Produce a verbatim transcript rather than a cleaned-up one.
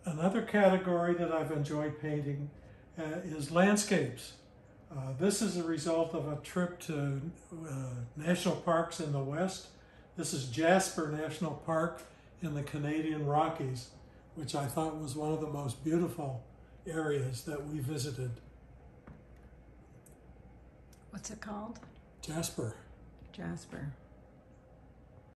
Another category that I've enjoyed painting uh, is landscapes. Uh, this is a result of a trip to uh, national parks in the West. This is Jasper National Park in the Canadian Rockies, which I thought was one of the most beautiful areas that we visited. What's it called? Jasper. Jasper.